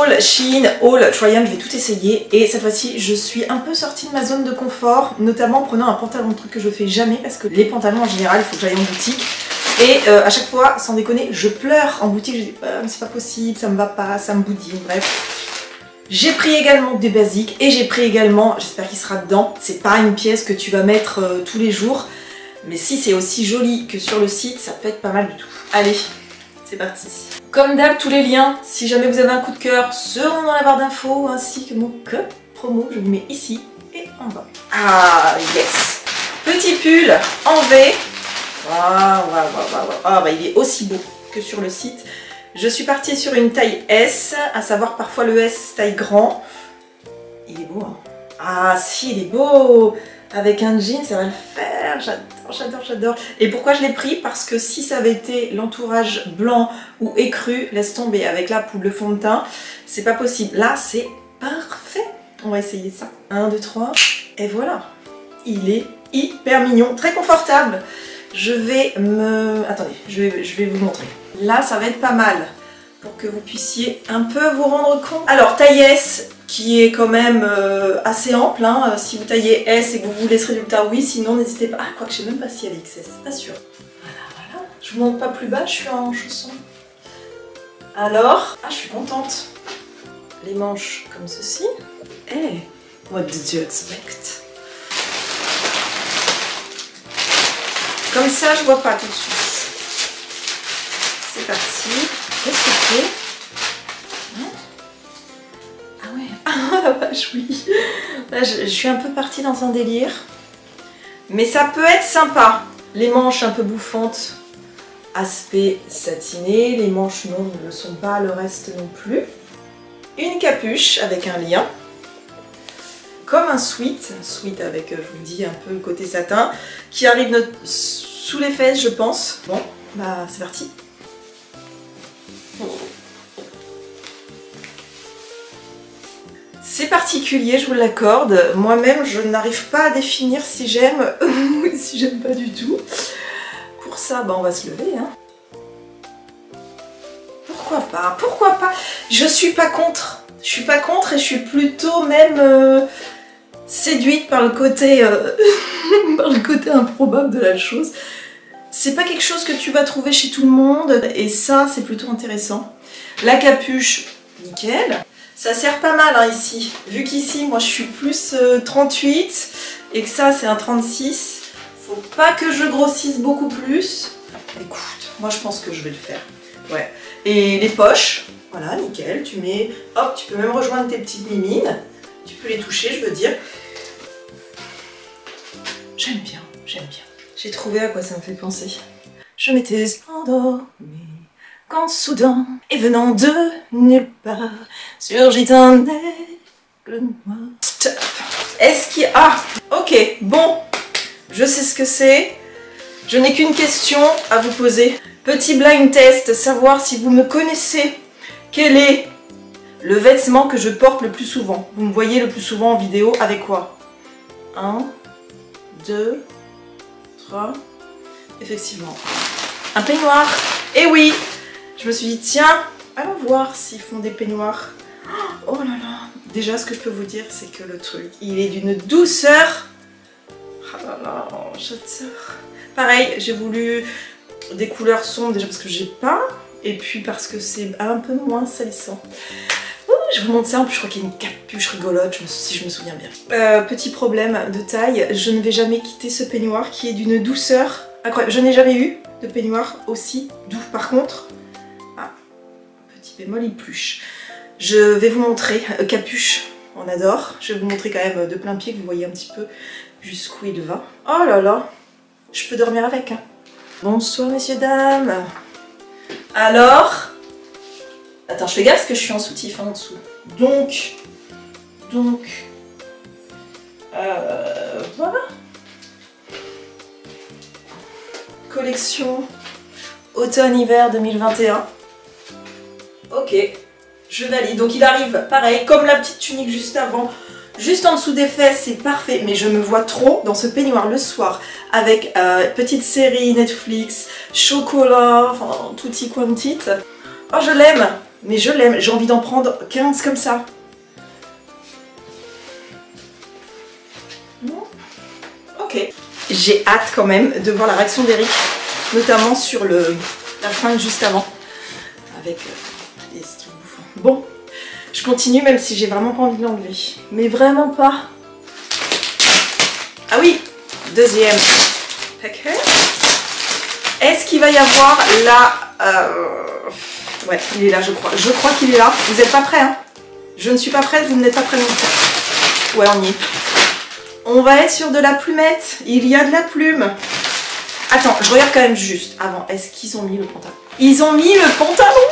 haul Shein, haul Triumph, je vais tout essayer. Et cette fois-ci, je suis un peu sortie de ma zone de confort, notamment en prenant un pantalon, truc que je fais jamais, parce que les pantalons en général, il faut que j'aille en boutique. Et à chaque fois, sans déconner, je pleure en boutique, je dis c'est pas possible, ça me va pas, ça me boudine, bref. J'ai pris également des basiques et j'ai pris également, j'espère qu'il sera dedans, c'est pas une pièce que tu vas mettre tous les jours, mais si c'est aussi joli que sur le site, ça peut être pas mal du tout. Allez, c'est parti. Comme d'hab, tous les liens, si jamais vous avez un coup de cœur, seront dans la barre d'infos, ainsi que mon code promo, je le mets ici et en bas. Ah yes. Petit pull en V. Ah bah il est aussi beau que sur le site. Je suis partie sur une taille S, à savoir parfois le S taille grand. Il est beau hein. Ah si, il est beau. Avec un jean, ça va le faire. J'adore. Et pourquoi je l'ai pris? Parce que si ça avait été l'entourage blanc ou écru, laisse tomber avec la poudre, le fond de teint, c'est pas possible. Là, c'est parfait. On va essayer ça. 1, 2, 3. Et voilà. Il est hyper mignon, très confortable. Je vais Attendez, je vais vous montrer. Là, ça va être pas mal pour que vous puissiez un peu vous rendre compte. Alors, taille S, qui est quand même assez ample. Hein. Si vous taillez S et que vous voulez ce résultat, oui. Sinon, n'hésitez pas. Ah, quoi que je sais même pas s'il y avait XS, pas sûr. Voilà. Je vous montre pas plus bas, je suis en chaussons. Alors, je suis contente. Les manches comme ceci. Hey, what did you expect? Comme ça, je vois pas tout de suite. C'est parti. Qu'est-ce que c'est? Ah ouais. Ah la vache, oui. Là, je suis un peu partie dans un délire. Mais ça peut être sympa. Les manches un peu bouffantes. Aspect satiné. Les manches non, ne le sont pas. Le reste non plus. Une capuche avec un lien. Comme un sweat avec, je vous dis, un peu le côté satin, qui arrive sous les fesses, je pense. Bon, bah c'est parti. C'est particulier, je vous l'accorde. Moi-même, je n'arrive pas à définir si j'aime ou si j'aime pas du tout. Pour ça, bah on va se lever. Hein. Pourquoi pas. Je suis pas contre. Je suis pas contre et je suis plutôt même... séduite par le côté par le côté improbable de la chose. C'est pas quelque chose que tu vas trouver chez tout le monde et ça c'est plutôt intéressant. La capuche, nickel. Ça sert pas mal hein, ici. Vu qu'ici moi je suis plus 38 et que ça c'est un 36, faut pas que je grossisse beaucoup plus. Écoute, moi je pense que je vais le faire. Ouais. Et les poches, voilà, nickel. Tu mets, hop, tu peux même rejoindre tes petites mimines. Tu peux les toucher, je veux dire. J'aime bien. J'ai trouvé à quoi ça me fait penser. Je m'étais endormie quand soudain, et venant de nulle part, surgit un aigle noir. Stop. Est-ce qu'il y a... Ah, ok, bon. Je sais ce que c'est. Je n'ai qu'une question à vous poser. Petit blind test, savoir si vous me connaissez. Quel est le vêtement que je porte le plus souvent? Vous me voyez le plus souvent en vidéo avec quoi? 1, 2, 3. Effectivement. Un peignoir. Et oui, je me suis dit, tiens, allons voir s'ils font des peignoirs. Oh là là. Déjà, ce que je peux vous dire, c'est que le truc, il est d'une douceur. Oh là là, j'adore. Pareil, j'ai voulu des couleurs sombres, déjà parce que j'ai pas. Et puis parce que c'est un peu moins salissant. Je vous montre ça, en plus je crois qu'il y a une capuche rigolote, si je me souviens bien. Petit problème de taille, je ne vais jamais quitter ce peignoir qui est d'une douceur incroyable. Je n'ai jamais eu de peignoir aussi doux. Par contre, petit bémol, il pluche. Je vais vous montrer, capuche, on adore. Je vais vous montrer quand même de plein pied, que vous voyez un petit peu jusqu'où il va. Oh là là, je peux dormir avec. Hein. Bonsoir messieurs, dames. Alors... Attends, je fais gaffe parce que je suis en soutif en dessous. Donc, voilà. Collection automne-hiver 2021. Ok, je valide. Donc il arrive pareil, comme la petite tunique juste avant, juste en dessous des fesses, c'est parfait. Mais je me vois trop dans ce peignoir le soir avec petite série Netflix, chocolat, enfin tutti quanti. Oh, je l'aime. Mais je l'aime, j'ai envie d'en prendre 15 comme ça. Ok. J'ai hâte quand même de voir la réaction d'Eric, notamment sur la fringue juste avant. Avec les trucs bouffants. Bon, je continue même si j'ai vraiment pas envie de l'enlever. Mais vraiment pas. Ah oui, deuxième paquet. Est-ce qu'il va y avoir la... Ouais, il est là je crois. Je crois qu'il est là. Vous n'êtes pas prêts hein? Je ne suis pas prête, vous n'êtes pas prêts non plus. Ouais, on y est. On va être sur de la plumette. Il y a de la plume. Attends, je regarde quand même juste avant. Est-ce qu'ils ont mis le pantalon? Ils ont mis le pantalon.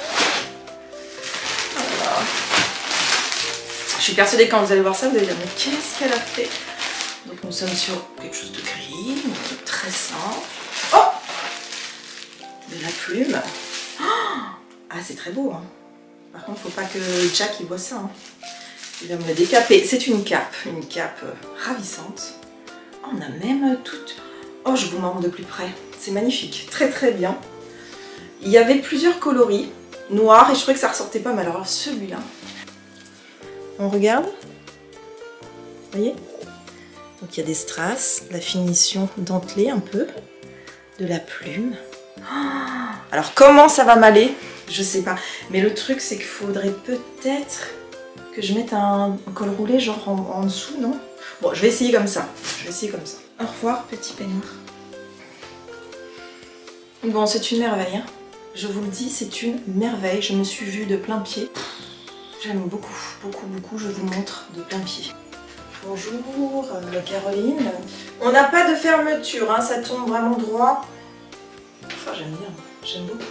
Voilà. Je suis persuadée que quand vous allez voir ça, vous allez dire mais qu'est-ce qu'elle a fait? Donc nous sommes sur quelque chose de gris, donc très simple. Oh! De la plume. Ah, c'est très beau. Hein. Par contre, faut pas que Jack il voit ça. Hein. Il va me le décaper. C'est une cape ravissante. Oh, on a même toute... Oh, je vous montre de plus près. C'est magnifique. Très très bien. Il y avait plusieurs coloris noirs et je trouvais que ça ressortait pas mal. Alors celui-là, on regarde. Vous voyez? Donc il y a des strass, la finition dentelée un peu, de la plume. Alors comment ça va m'aller? Je sais pas. Mais le truc c'est qu'il faudrait peut-être que je mette un col roulé genre en dessous, non? Bon, je vais essayer comme ça. Je vais essayer comme ça. Au revoir, petit peignoir. Bon, c'est une merveille. Hein. Je vous le dis, c'est une merveille. Je me suis vue de plein pied. J'aime beaucoup, beaucoup, beaucoup. Je vous montre de plein pied. Bonjour, Caroline. On n'a pas de fermeture, hein, ça tombe vraiment droit. Enfin, j'aime bien, j'aime beaucoup.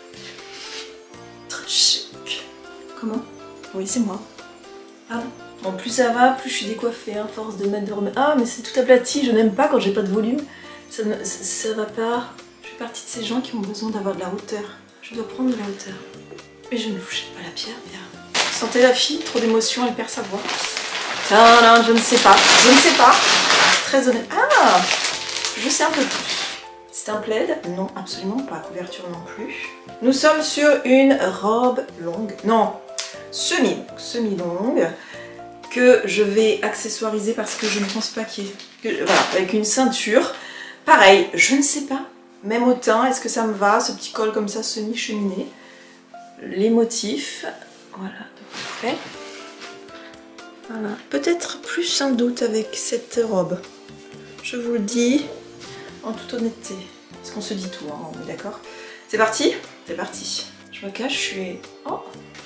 Très chic. Comment? Oui, c'est moi. Pardon. Bon, plus ça va, plus je suis décoiffée, hein, force de mettre de remettre. Ah, mais c'est tout aplati, je n'aime pas quand j'ai pas de volume. Ça va pas. Je fais partie de ces gens qui ont besoin d'avoir de la hauteur. Je dois prendre de la hauteur. Mais je ne vous jette pas la pierre, bien. Sentez la fille, trop d'émotion, elle perd sa voix. Non, je ne sais pas. Je ne sais pas. Très honnête. Ah, je sais un peu plus. C'est un plaid? Non, absolument pas. Couverture non plus. Nous sommes sur une robe longue. Non, semi-longue. Que je vais accessoiriser parce que je ne pense pas qu'il y ait... Voilà, avec une ceinture. Pareil, je ne sais pas. Même au teint, est-ce que ça me va? Ce petit col comme ça, semi-cheminé. Les motifs. Voilà, donc parfait. Voilà. Peut-être plus un doute avec cette robe. Je vous le dis en toute honnêteté. Parce qu'on se dit tout, hein, on est d'accord? C'est parti? C'est parti. Je me cache, je suis... Oh.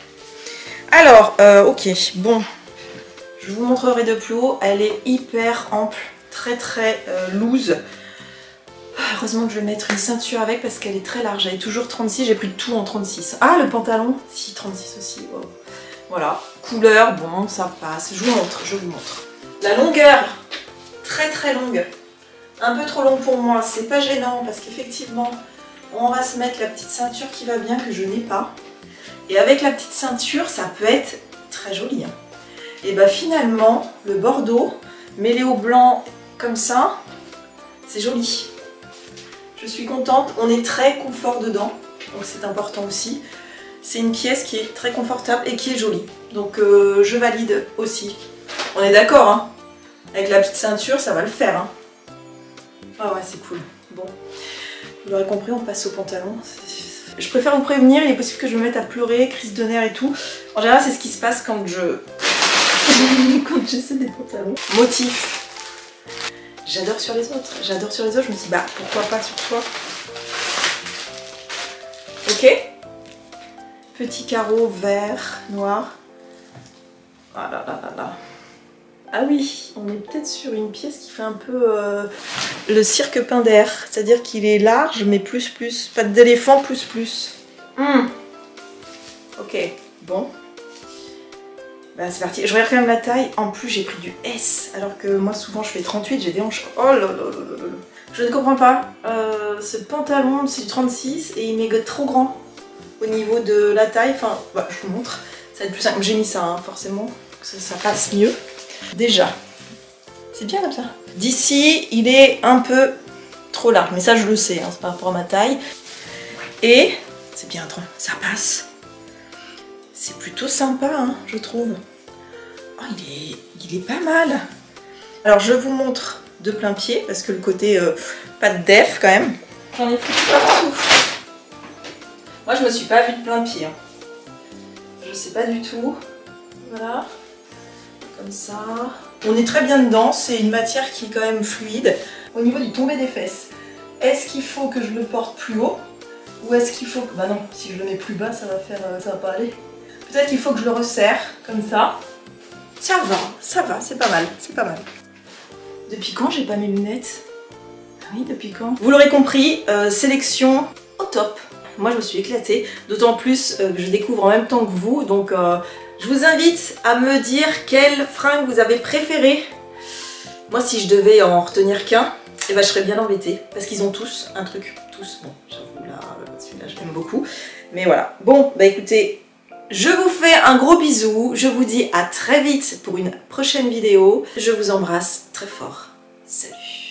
Alors, ok, bon. Je vous montrerai de plus haut. Elle est hyper ample, très très loose. Heureusement que je vais mettre une ceinture avec parce qu'elle est très large. Elle est toujours 36, j'ai pris tout en 36. Ah, le pantalon? Si, 36 aussi. Wow. Voilà, couleur, bon, ça passe. Je vous montre, je vous montre. La longueur, très très longue. Un peu trop longue pour moi, c'est pas gênant parce qu'effectivement, on va se mettre la petite ceinture qui va bien, que je n'ai pas. Et avec la petite ceinture, ça peut être très joli. Hein. Et bah finalement, le bordeaux, mêlé au blanc comme ça, c'est joli. Je suis contente, on est très confort dedans, donc c'est important aussi. C'est une pièce qui est très confortable et qui est jolie. Donc je valide aussi. On est d'accord, hein? Avec la petite ceinture, ça va le faire. Hein. Ah ouais, c'est cool. Bon, vous l'aurez compris, on passe au pantalon. Je préfère vous prévenir, il est possible que je me mette à pleurer, crise de nerfs et tout. En général, c'est ce qui se passe quand quand j'essaie des pantalons. Motif. J'adore sur les autres. J'adore sur les autres. Je me dis, bah pourquoi pas sur toi? Ok. Petit carreau vert, noir. Ah là là là là. Ah oui, on est peut-être sur une pièce qui fait un peu le cirque Pinder. C'est-à-dire qu'il est large, mais plus. Patte d'éléphant, plus. Ok, bon. Bah c'est parti. Je regarde quand même la taille. En plus, j'ai pris du S. Alors que moi, souvent, je fais 38, j'ai des hanches. Oh là là là là. Je ne comprends pas. Ce pantalon, c'est du 36 et il m'est trop grand au niveau de la taille. Enfin, bah, je vous montre. Ça va être plus simple. J'ai mis ça, hein, forcément. Ça passe mieux. Déjà, c'est bien comme ça. D'ici, il est un peu trop large, mais ça je le sais, hein, c'est par rapport à ma taille. Et c'est bien, ça passe. c'est plutôt sympa, hein, je trouve. Oh, il est pas mal. Alors je vous montre de plein pied parce que le côté pas de def quand même. J'en ai foutu partout. Moi je me suis pas vue de plein pied. Hein. Je sais pas du tout. Voilà. Comme ça. On est très bien dedans. C'est une matière qui est quand même fluide. Au niveau du tombé des fesses, est-ce qu'il faut que je le porte plus haut? Ou est-ce qu'il faut que... Bah non, si je le mets plus bas, ça va pas aller. Peut-être qu'il faut que je le resserre, comme ça. Ça va, c'est pas mal, c'est pas mal. Depuis quand j'ai pas mes lunettes? Ah oui, depuis quand? Vous l'aurez compris, sélection au top. Moi je me suis éclatée, d'autant plus que je découvre en même temps que vous, donc je vous invite à me dire quelle fringue vous avez préférée. Moi si je devais en retenir qu'un, eh ben, je serais bien embêtée, parce qu'ils ont tous un truc, tous. Bon, j'avoue là, celui-là je l'aime beaucoup, mais voilà. Bon, bah écoutez, je vous fais un gros bisou, je vous dis à très vite pour une prochaine vidéo. Je vous embrasse très fort. Salut!